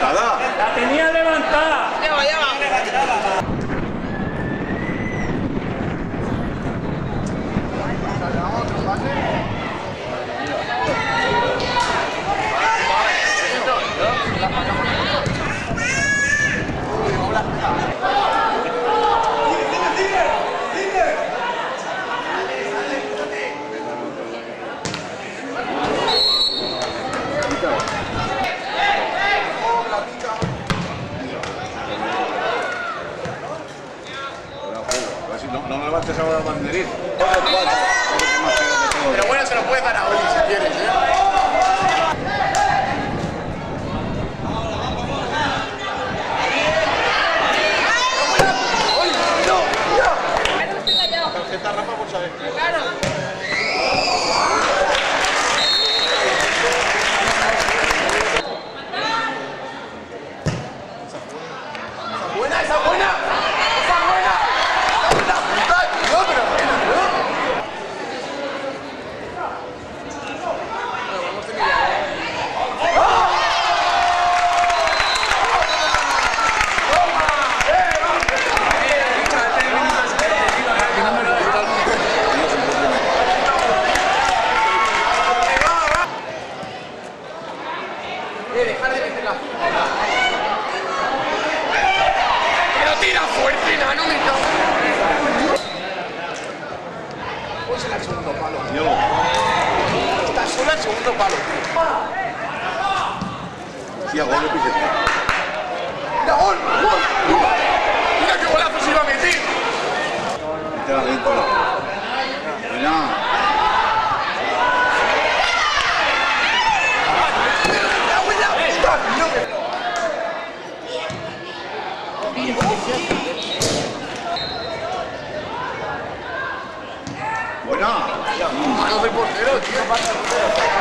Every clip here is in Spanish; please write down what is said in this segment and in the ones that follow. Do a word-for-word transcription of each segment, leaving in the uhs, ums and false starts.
levantada. La tenía levantada. Lleva, lleva. No, no me levantes ahora el banderín. Pero bueno, se lo puedes dar a Oli si quieres, ¿eh? Tarjeta Rafa por saber. ¡Buena, esa buena! ¡Esa buena! ¡La puta, tío! ¡Pero buena, ¿no? Eh, dejar de meter la puta. Pero tira fuerte, nano, me cago. Pues en el segundo palo. Está sola el segundo palo. Sí, a gol de Piqué. ¡Mira, gol! ¡Gol! ¡Mira qué golazo se iba a meter! Mete adentro. Buena. Buena. Mano de portero, tío.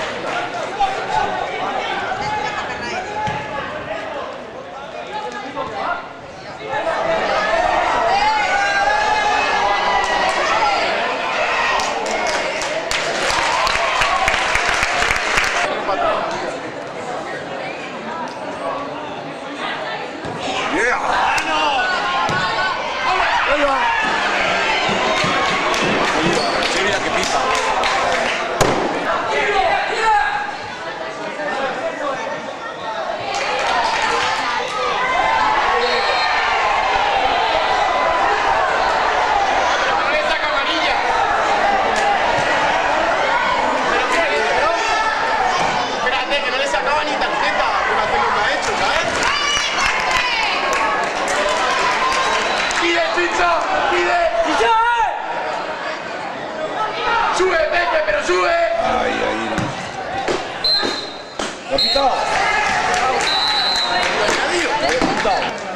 ¡Sube, Pepe, pero sube! Ahí, ahí, no. ¿Lo ha pitado? ¡Lo ha añadido! ¿Lo ha pitado?